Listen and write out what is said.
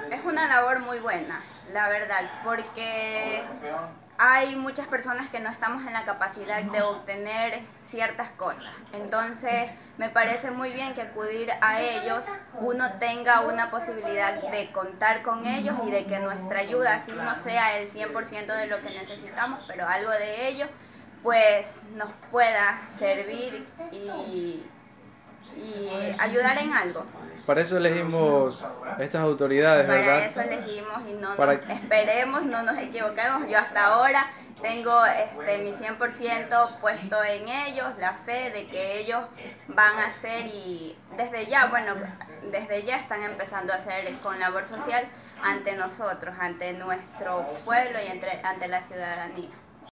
Es una labor muy buena, la verdad, porque hay muchas personas que no estamos en la capacidad de obtener ciertas cosas. Entonces, me parece muy bien que acudir a ellos uno tenga una posibilidad de contar con ellos y de que nuestra ayuda, así no sea el 100% de lo que necesitamos, pero algo de ello, pues nos pueda servir y ayudar en algo. Para eso elegimos estas autoridades, Para ¿verdad? eso elegimos y no nos Para esperemos, no nos equivocamos. Yo hasta ahora tengo mi 100% puesto en ellos, la fe de que ellos van a hacer y desde ya, bueno, desde ya están empezando a hacer con labor social ante nosotros, ante nuestro pueblo y ante la ciudadanía.